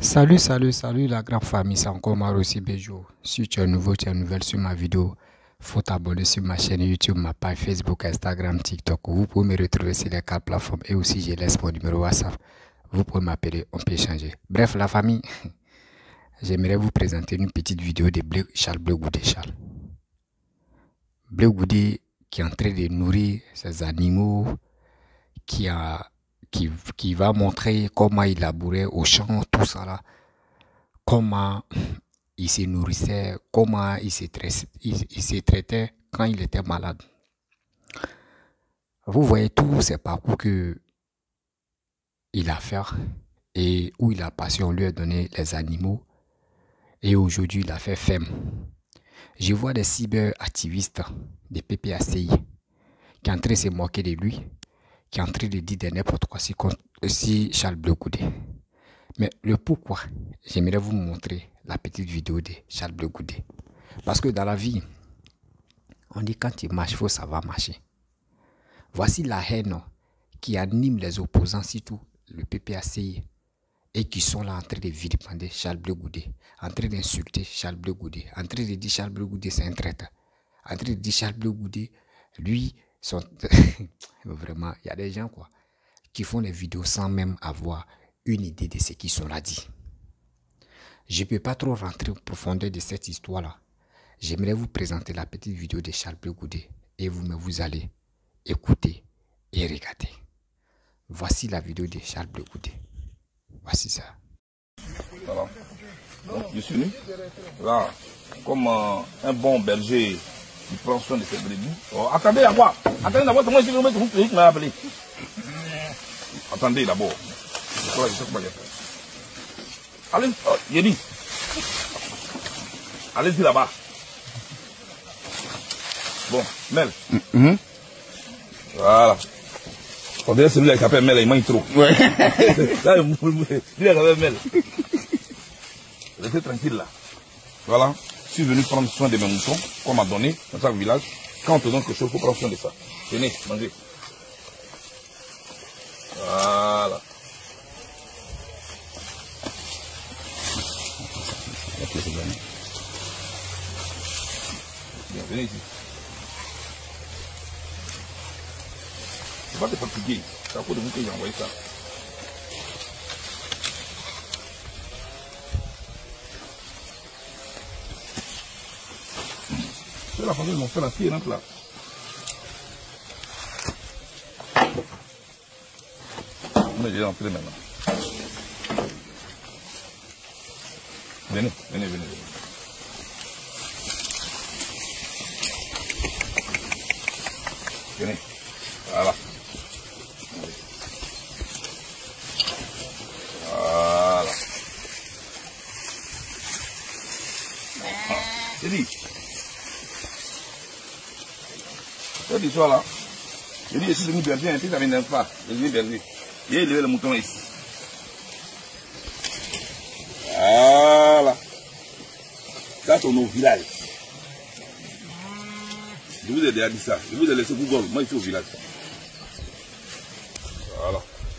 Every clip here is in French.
Salut la grande famille, c'est encore Marossi Bejo. Si tu es nouveau, tu es nouvelle sur ma vidéo, faut t'abonner sur ma chaîne YouTube, ma page Facebook, Instagram, TikTok. Vous pouvez me retrouver sur les 4 plateformes et aussi je laisse mon numéro WhatsApp. Vous pouvez m'appeler, on peut échanger. Bref, la famille, j'aimerais vous présenter une petite vidéo de Charles Bleu Goudé. Bleu Goudé qui est en train de nourrir ses animaux, qui va montrer comment il labourait au champ, tout ça là, comment il se nourrissait, comment il se traitait quand il était malade. Vous voyez tous ces parcours qu'il a fait et où il a passé, on lui a donné les animaux et aujourd'hui il a fait ferme. Je vois des cyberactivistes, des PPACI, qui sont en train de se moquer de lui, qui est en train de dire n'importe quoi si Charles Bleu Goudé. Mais le pourquoi, j'aimerais vous montrer la petite vidéo de Charles Bleu Goudé. Parce que dans la vie, on dit quand tu marches, il faut savoir marcher. Voici la haine qui anime les opposants, surtout le PPACI, et qui sont là en train de vilipender Charles Bleu Goudé, en train d'insulter Charles Bleu Goudé, en train de dire Charles Bleu Goudé c'est un traître, en train de dire Charles Bleu Goudé, lui, vraiment, il y a des gens quoi, qui font des vidéos sans même avoir une idée de ce qu'ils sont là dit. Je ne peux pas trop rentrer en profondeur de cette histoire-là. J'aimerais vous présenter la petite vidéo de Charles Bleu Goudé et vous allez écouter et regarder. Voici la vidéo de Charles Bleu Goudé. Voici ça. Voilà. Donc, je suis venu là, comme un bon berger qui prend soin de ses brebis. Oh, attendez d'abord. Attendez d'abord, moi je vais vous payer qui m'a appelé. Attendez d'abord. Allez, oh, j'ai dit. Allez-y là-bas. Bon, Mel. Voilà. On dirait celui-là qui s'appelle Mel, il mange trop. Ouais. Là, lui, il s'appelle Mel. Restez tranquille là. Voilà. Je suis venu prendre soin de mes moutons, qu'on m'a donné dans chaque village. Quand on te donne quelque chose, il faut prendre soin de ça. Tenez, mangez. Voilà. Bien, venez ici. Tu vas te fatiguer. C'est à cause de vous que j'ai envoyé ça. C'est la famille de mon frère, la fille rentre là. On est déjà entré maintenant. Venez. Venez. Voilà. Voilà. C'est dit. Cette histoire-là, je dis, je suis venu berger, un peu, ça ne m'énerve pas. Je suis venu berger. J'ai élevé le mouton ici. Voilà. Ça, c'est nos villages. Je vous ai déjà dit ça. Je vous ai laissé Google. Moi, je suis au village. Voilà.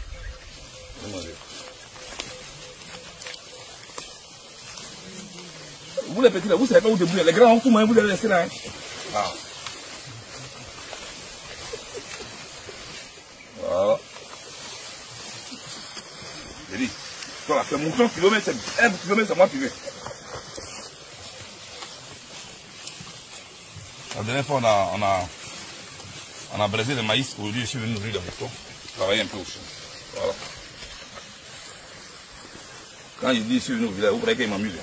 Vous les petits là, vous ne savez pas où débrouiller. Les grands ont tout, mais vous allez laisser là. Hein. Ah. Voilà. J'ai dit, voilà, c'est mon mouton qui veut mettre, c'est moi qui veux. La dernière fois, on a braisé le maïs. Aujourd'hui, je suis venu nourrir le mouton. Travailler un peu au champ. Voilà. Quand je dis je suis venu au village, vous croyez qu'il m'amuse.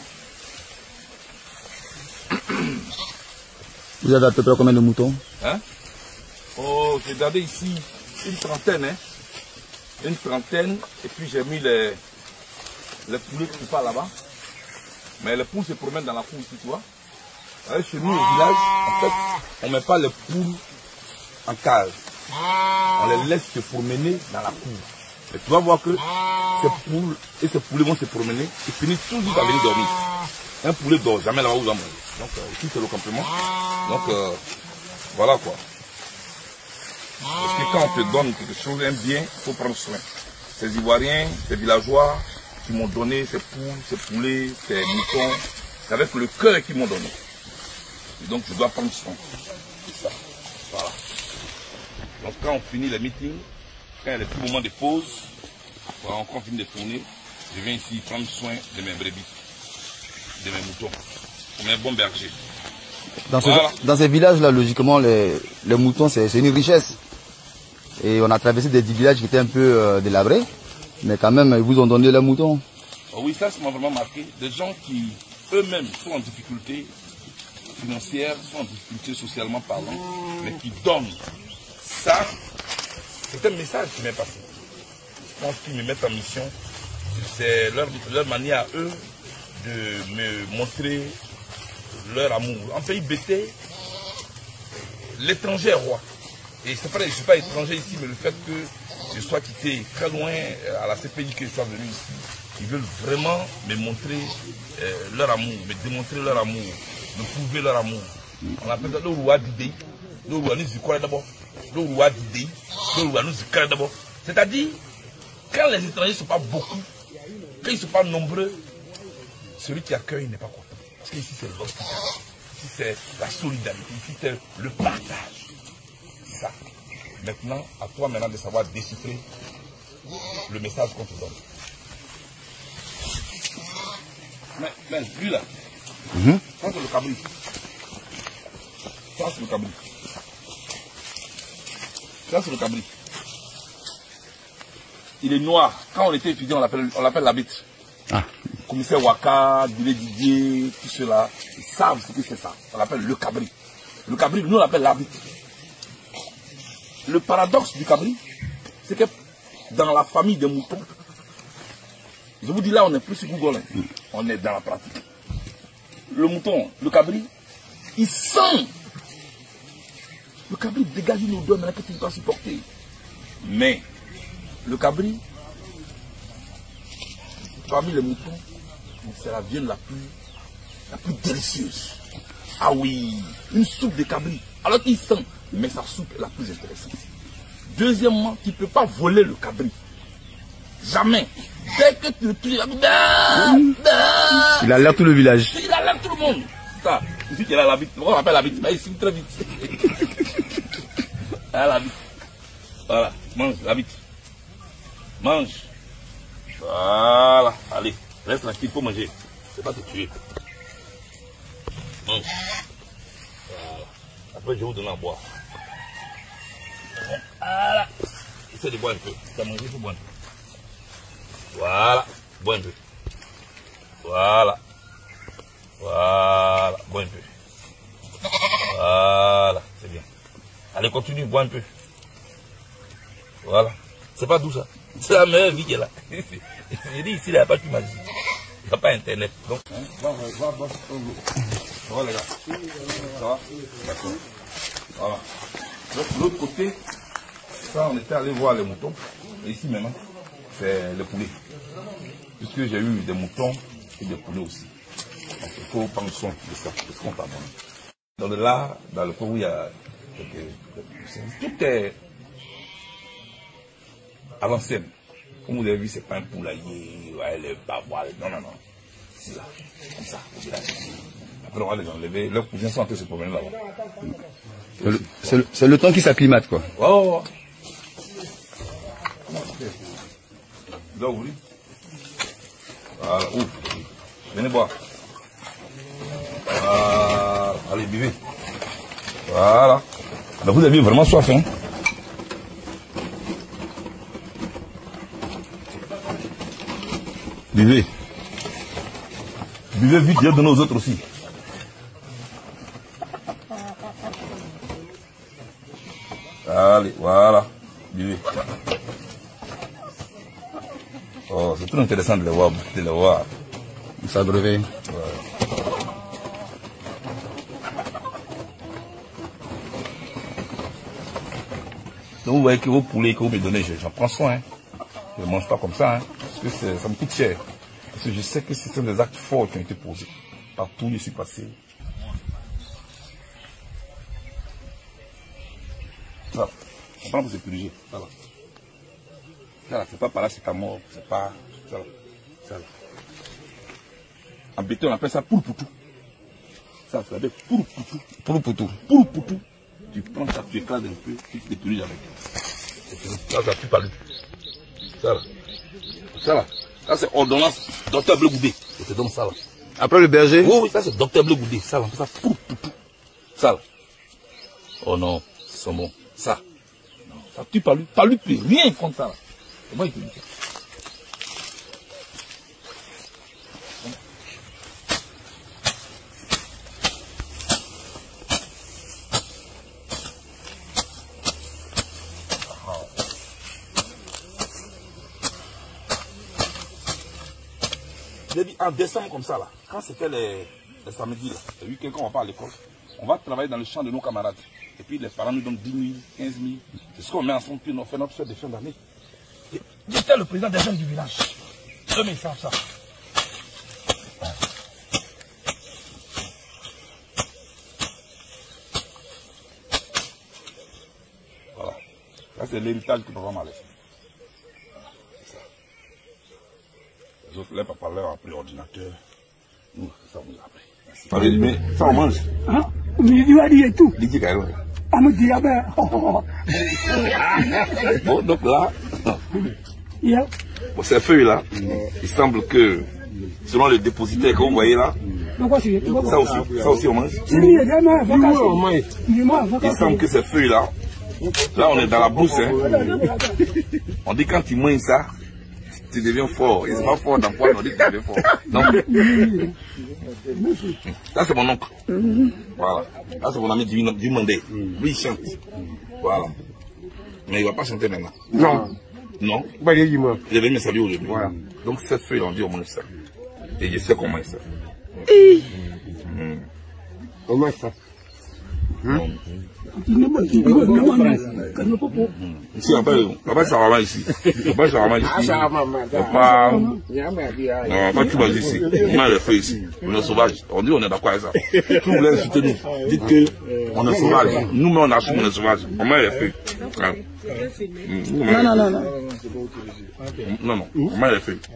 Vous avez à peu près combien de moutons? Hein? Oh, j'ai gardé ici une trentaine. Hein? Une trentaine. Et puis j'ai mis les poulets qui sont là-bas. Mais les poules se promènent dans la cour ici, tu vois. Chez nous au village, en fait, on ne met pas les poules en cage. On les laisse se promener dans la cour. Et tu vas voir que ces poules et ces poulets vont se promener et finissent toujours par venir dormir. Un poulet dort jamais là-bas où il va manger. Donc ici c'est le complément. Donc voilà quoi. Parce que quand on te donne quelque chose, un bien, il faut prendre soin. Ces Ivoiriens, ces villageois, qui m'ont donné ces poules, ces poulets, ces moutons. C'est avec le cœur qu'ils m'ont donné. Et donc je dois prendre soin. C'est ça. Voilà. Donc quand on finit les meetings, quand il y a les petits moments de pause, voilà, quand on finit de tourner, je viens ici prendre soin de mes brebis, de mes moutons, comme un bon berger. Dans ces villages-là, logiquement, les moutons, c'est une richesse. Et on a traversé des villages qui étaient un peu délabrés, mais quand même, ils vous ont donné les moutons. Oh oui, ça m'a vraiment marqué. Des gens qui, eux-mêmes, sont en difficulté financière, sont en difficulté socialement parlant, mais qui donnent. Ça, c'est un message qui m'est passé. Je pense qu'ils me mettent en mission. C'est leur manière à eux de me montrer leur amour. En pays bêté, l'étranger est roi. Et c'est vrai, je ne suis pas étranger ici, mais le fait que je sois quitté très loin à la CPI, que je sois venu ici, ils veulent vraiment me montrer leur amour, me démontrer leur amour, me prouver leur amour. On appelle ça le roi d'idée. Le roi nous y d'abord. Le roi d'idée. Le roi nous y d'abord. C'est-à-dire, quand les étrangers ne sont pas beaucoup, quand ils ne sont pas nombreux, celui qui accueille n'est pas content. Parce qu'ici c'est l'hospitalité, ici c'est la solidarité, ici c'est le partage. C'est ça. Maintenant, à toi maintenant de savoir déchiffrer le message qu'on te donne. Mais lui là, ça c'est le cabri. Ça c'est le cabri. Ça c'est le cabri. Il est noir. Quand on était étudiant, on l'appelle la bite. Ah. Commissaire Waka, Didier, tout cela, ils savent ce que c'est ça. On l'appelle le cabri. Le cabri, nous on l'appelle la bite. Le paradoxe du cabri, c'est que dans la famille des moutons, je vous dis là, on n'est plus sur Google, hein. On est dans la pratique. Le mouton, le cabri, il sent. Le cabri dégage une odeur que tu ne peux pas supporter. Mais le cabri, parmi les moutons, c'est la viande la plus délicieuse. Ah oui, une soupe de cabri. Alors qu'il sent, mais sa soupe est la plus intéressante. Deuxièmement, tu ne peux pas voler le cabri. Jamais. Dès que tu le tues, il alerte tout le village. Il alerte tout le monde. Ça, ici il a la bite. On appelle la bite, mais ici très vite. Il a la bite. Voilà, mange la bite. Mange. Voilà, allez, reste tranquille, il faut manger. C'est pas te tuer. Mange. Voilà. Après, je vais vous donner à boire. Voilà. Essaye de boire un peu. Tu as mangé, il faut boire un peu. Voilà, bois un peu. Voilà. Voilà, bois un peu. Voilà, c'est bien. Allez, continue, bois un peu. Voilà. C'est pas doux ça. C'est la meilleure vie qu'elle a. J'ai dit ici, il n'y a pas de magie. Il n'y a pas internet. Donc, va, ça va les gars. Ça va? D'accord. Voilà. Donc, de l'autre côté, ça, on était allé voir les moutons. Et ici maintenant, c'est les poulets. Puisque j'ai eu des moutons et des poulets aussi. Donc, il faut prendre soin de ça, de ce qu'on t'a donné. Dans le là, dans le coin où il y a tout est à l'ancienne. Comme vous avez vu, c'est pas un poulailler, ouais, les bavois, non. C'est là, comme ça, au village. Après, on va les enlever. Leurs cousins sont en train de se promener là-bas. C'est le temps qui s'acclimate, quoi. Oh. Là, ouvrir. Voilà, ouvre. Venez boire. Voilà. Allez, buvez. Voilà. Donc, vous avez vraiment soif, hein? Buvez. Buvez vite, et donnez aux autres aussi. Allez, voilà. Buvez. Oh, c'est très intéressant de les voir. S'abreuver. Ouais. Donc vous voyez que vos poulets que vous me donnez, j'en prends soin. Hein. Je ne mange pas comme ça, hein, parce que ça me coûte cher. Parce que je sais que ce sont des actes forts qui ont été posés. Partout où je suis passé. Voilà. On prend pour se purger. Voilà. Voilà, c'est pas par là, c'est ta mort. C'est pas. Voilà. Ça là. En béton, on appelle ça poulpoutou. Ça, ça veut dire poulpoutou. Poulpoutou. Poulpoutou. Tu prends ça, tu éclates un peu, tu te dépouilles avec. Ça, ça pue pas lui. Ça là. Ça là. Ça, c'est ordonnance Docteur Bleu Goudé. Je te donne ça là. Après le berger? Oui, ça, c'est Docteur Bleu Goudé. Ça là, ça, poulpoutou. Ça là. Oh non, c'est bon. Ça. Non, ça tue pas lui. Pas lui, plus rien contre ça là. Comment il te dit ça? J'ai dit en décembre comme ça là, quand c'était les samedis là, les week-ends quand on va pas à l'école, on va travailler dans le champ de nos camarades. Et puis les parents nous donnent 10 000, 15 000. C'est ce qu'on met ensemble, puis on fait notre fête de fin d'année. J'étais le président des jeunes du village. Eux, mais ils savent ça. Voilà. Ça, c'est l'héritage que papa m'a laissé. Les autres, les papas leur ont appris l'ordinateur. Nous, ça on nous a appris. Merci. Mais ça on mange. Hein? Il va dire tout. Il dit qu'il y a rien. On me dit, ah ben, Bon, donc là, yeah. bon, ces feuilles-là, il semble que, selon le dépositaire que vous voyez là, ça aussi on mange. Il semble que ces feuilles-là, là on est dans la brousse, hein. On dit quand tu manges ça, tu deviens fort. Il n'est pas fort dans quoi, on dit que tu deviens fort. Donc, ça c'est mon oncle. Voilà. Là c'est mon ami du Mandé. Lui il chante. Voilà. Mais il ne va pas chanter maintenant. Non. Non. Il est venu me saluer aujourd'hui. Voilà. Donc cette feuille, on dit on mange ça. Et je sais qu'on mange ça. On mange ça. Ici, on va ça ici. On va ça ici. On va tout manger ici. On a les feuilles ici. On est sauvage. On dit on est d'accord avec ça. Si vous voulez insulter nous, dites que on est sauvage. Nous-mêmes on assume on est sauvage. On met les feuilles. Non, on met les feuilles.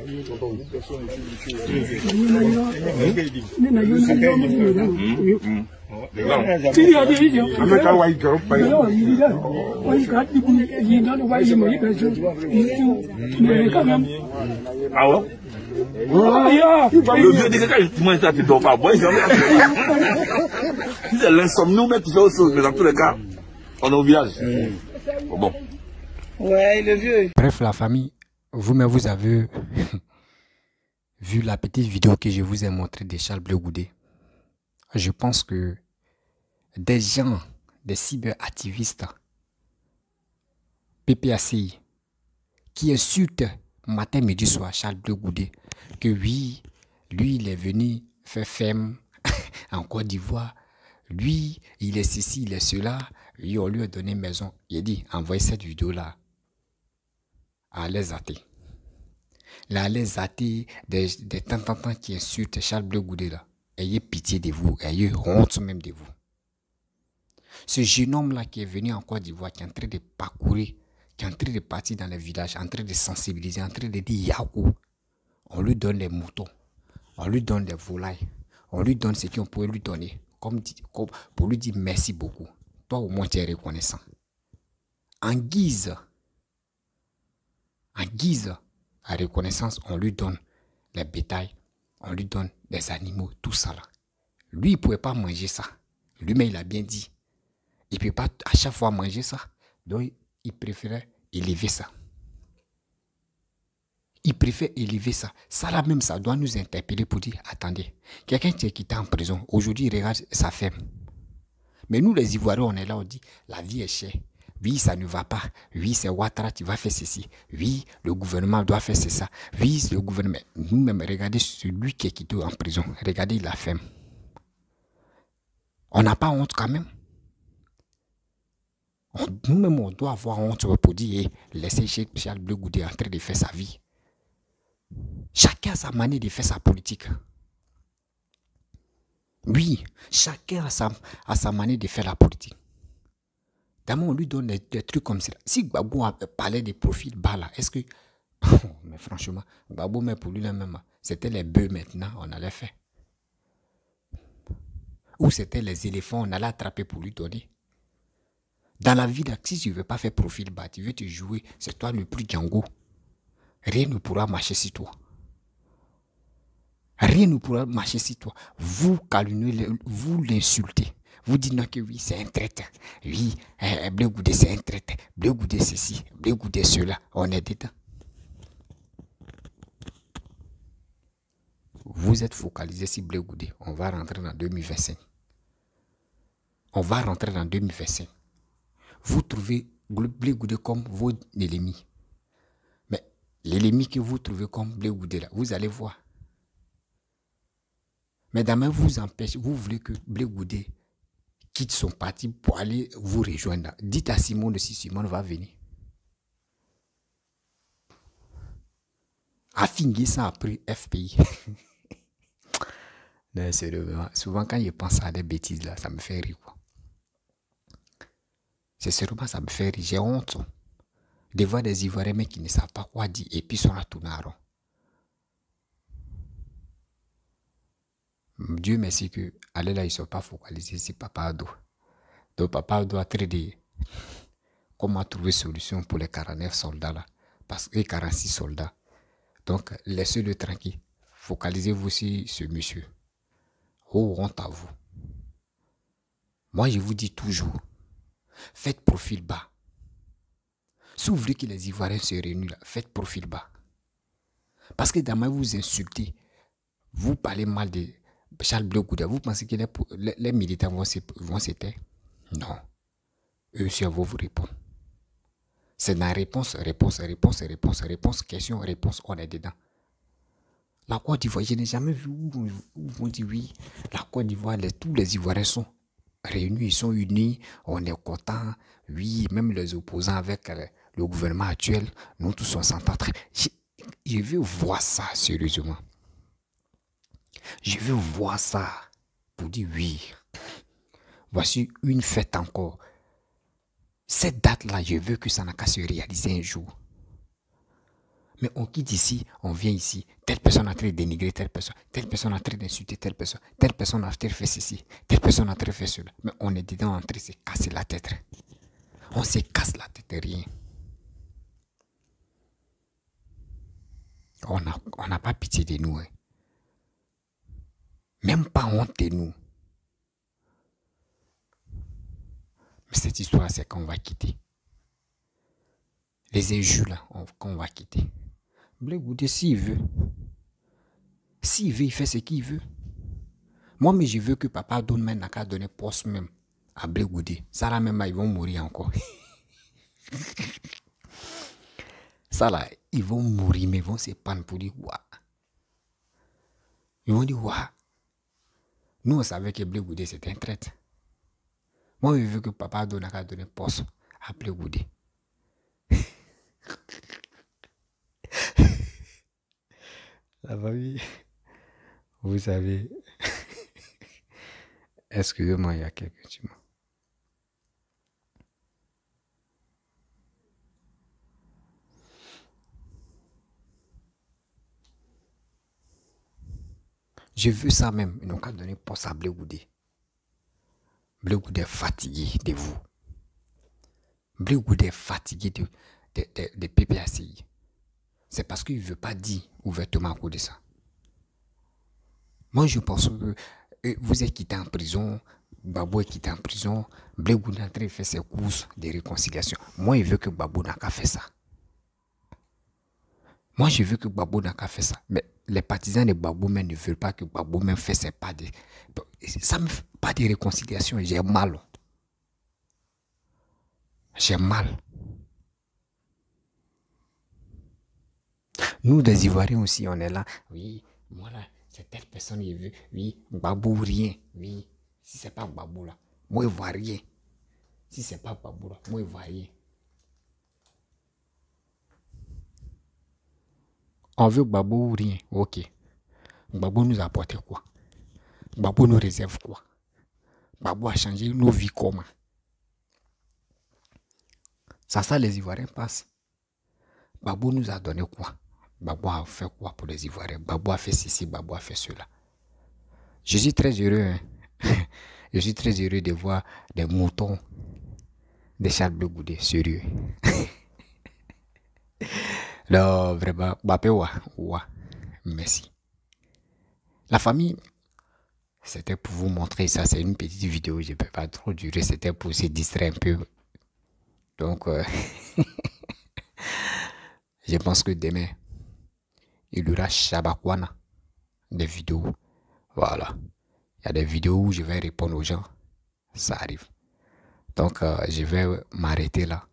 Ah ouais? Le vieux dit que quand tu manges ça, tu ne dors pas. C'est l'insomnie, mais tu fais autre chose. Mais dans tous les cas, on est au village. Bon. Ouais, le vieux. Bref, la famille, vous-même, vous avez vu la petite vidéo que je vous ai montrée de Charles Bleu Goudé. Je pense que des gens, des cyberactivistes, PPACI, qui insultent matin, midi, soir Charles Bleu Goudé, que oui, lui, il est venu faire ferme en Côte d'Ivoire, lui, il est ceci, il est cela, lui, on lui a donné maison. Il a dit, envoyez cette vidéo-là à les athées. Là, les athées, des tantans qui insultent Charles Bleu Goudé, là, ayez pitié de vous, ayez honte même de vous. Ce jeune homme-là qui est venu en Côte d'Ivoire, qui est en train de parcourir, qui est en train de partir dans les villages, en train de sensibiliser, en train de dire Yakou, on lui donne les moutons, on lui donne des volailles, on lui donne ce qu'on pourrait lui donner, comme pour lui dire merci beaucoup. Toi au moins tu es reconnaissant. En guise à reconnaissance, on lui donne les bétails, on lui donne des animaux, tout ça là. Lui, il ne pouvait pas manger ça. Lui-même, il a bien dit. Il ne peut pas à chaque fois manger ça. Donc, il préférait élever ça. Il préfère élever ça. Ça là même, ça doit nous interpeller pour dire, attendez, quelqu'un qui est quitté en prison, aujourd'hui, il regarde sa femme. Mais nous, les Ivoiriens, on est là, on dit, la vie est chère. Oui, ça ne va pas. Oui, c'est Ouattara qui va faire ceci. Oui, le gouvernement doit faire ça. Oui, le gouvernement. Nous-mêmes, regardez celui qui est quitté en prison. Regardez la femme. On n'a pas honte quand même. Nous-mêmes, on doit avoir honte pour dire, laissez Charles Bleu Goudé en train de faire sa vie. Chacun a sa manière de faire sa politique. Oui, chacun a sa manière de faire la politique. D'abord, on lui donne des trucs comme ça. Si Gbagbo parlait des profils bas là, est-ce que Mais franchement, Gbagbo, mais pour lui même, c'était les bœufs maintenant, on allait faire. Ou c'était les éléphants, on allait attraper pour lui donner. Dans la vie, si tu ne veux pas faire profil bas, tu veux te jouer, c'est toi le plus Django. Rien ne pourra marcher sur toi. Rien ne pourra marcher sur toi. Vous calumniez, vous l'insultez. Vous dites non que oui, c'est un traître. Oui, Blé Goudé, c'est un traître. Blé Goudé, ceci. Blé Goudé, cela. On est dedans. Vous êtes focalisé sur Blé Goudé. On va rentrer dans 2025. On va rentrer dans 2025. Vous trouvez Blé Goudé comme votre ennemi. Mais l'ennemi que vous trouvez comme Blé Goudé, là, vous allez voir. Mais demain, vous empêchez, vous voulez que Blé Goudé quitte son parti pour aller vous rejoindre. Dites à Simone si Simone va venir. Affinguer ça après FPI. Non, sérieusement, souvent quand je pense à des bêtises là, ça me fait rire quoi. C'est sérieusement, ça me fait rire. J'ai honte de voir des Ivoiriens mais qui ne savent pas quoi dire et puis sont là tout en rond. Dieu merci que allez là, ils ne sont pas focalisés sur Papa Ado. Donc Papa Ado a traité comment trouver solution pour les 49 soldats là. Parce que 46 soldats. Donc laissez-le tranquille. Focalisez-vous sur ce monsieur. Oh, honte à vous. Moi je vous dis toujours, faites profil bas. Si vous voulez que les Ivoiriens se réunissent là, faites profil bas. Parce que demain vous insultez, vous parlez mal de Charles Blé Goudé, vous pensez que les militants vont se taire? Non. Eux aussi vont vous répondre. C'est dans réponse, question, réponse, on est dedans. La Côte d'Ivoire, je n'ai jamais vu où on dit oui. La Côte d'Ivoire, tous les Ivoiriens sont réunis, ils sont unis, on est contents. Oui, même les opposants avec le gouvernement actuel, nous tous on s'entend très. Je veux voir ça sérieusement. Je veux voir ça pour dire oui. Voici une fête encore. Cette date-là, je veux que ça n'a qu'à se réaliser un jour. Mais on quitte ici, on vient ici. Telle personne a en train de dénigrer telle personne a en train d'insulter telle personne a en train de faire ceci, telle personne a en train de faire cela. Mais on est dedans en train de se casser la tête. On se casse la tête, rien. On n'a pas pitié de nous. Hein. Même pas honte de nous. Mais cette histoire, c'est qu'on va quitter. Les injures, là, qu'on va quitter. Blé Goudé, s'il veut. S'il veut, il fait ce qu'il veut. Moi, mais je veux que papa donne même, n'a qu'à donner poste même à Blé Goudé. Ça là, même, ils vont mourir encore. Ça là, ils vont mourir, mais ils vont se prendre pour dire, waouh. Ils vont dire, waouh. Nous, on savait que Blé Goudé, c'était un traître. Moi, je veux que papa donne à donner poste à Blé Goudé. La famille, vous savez, excusez-moi, il y a quelques petits mots. Je veux ça même, ils n'ont qu'à donner poste à Blé Goudé. Blé Goudé est fatigué de vous. Blé Goudé est fatigué de PPACI. C'est parce qu'il ne veut pas dire ouvertement à cause de ça. Moi, je pense que vous êtes quitté en prison, Gbagbo est quitté en prison, Blé Goudé est en train de faire ses courses de réconciliation. Moi, je veux que Gbagbo n'a qu'à faire ça. Moi, je veux que Gbagbo n'a qu'à faire ça. Mais les partisans de Gbagbo même ne veulent pas que Gbagbo même fasse ses pas de... Ça me fait pas de réconciliation, j'ai mal. J'ai mal. Nous, des Ivoiriens aussi, on est là. Oui, moi là, c'est telle personne qui veut. Oui, Gbagbo rien. Oui, si c'est pas Gbagbo là, moi je vois rien. Si c'est pas Gbagbo là, moi je vois rien. On veut Gbagbo ou rien. Ok. Gbagbo nous apporte quoi? Gbagbo nous réserve quoi? Gbagbo a changé nos vies comment? Ça les Ivoiriens passent. Gbagbo nous a donné quoi? Gbagbo a fait quoi pour les Ivoiriens? Gbagbo a fait ceci, Gbagbo a fait cela. Je suis très heureux. Hein? Je suis très heureux de voir des moutons de Charles Bleu Goudé, sérieux. Non, vraiment, Bapé, merci. La famille, c'était pour vous montrer ça, c'est une petite vidéo, je ne peux pas trop durer, c'était pour se distraire un peu. Donc, je pense que demain, il y aura Shabakwana, des vidéos. Voilà. Il y a des vidéos où je vais répondre aux gens. Ça arrive. Donc, je vais m'arrêter là.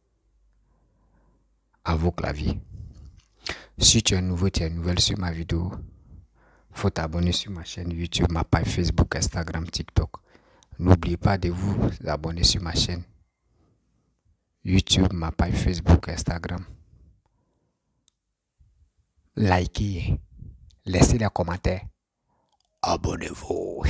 À vos claviers. Si tu es nouveau, tu es nouvelle sur ma vidéo, faut t'abonner sur ma chaîne YouTube, ma page Facebook, Instagram, TikTok. N'oubliez pas de vous abonner sur ma chaîne YouTube, ma page Facebook, Instagram. Likez, laissez des commentaires. Abonnez-vous.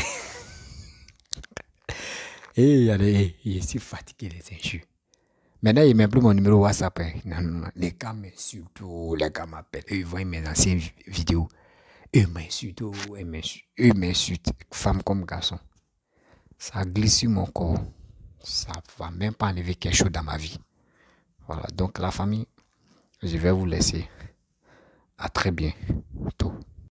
Et je suis fatigué des injures. Maintenant, il ne met plus mon numéro WhatsApp. Non. Les gars m'insultent, les gars m'appellent. Eux, ils voient mes anciennes vidéos. Eux m'insultent, femme comme garçon. Ça glisse sur mon corps. Ça ne va même pas enlever quelque chose dans ma vie. Voilà, donc la famille, je vais vous laisser. À très bientôt.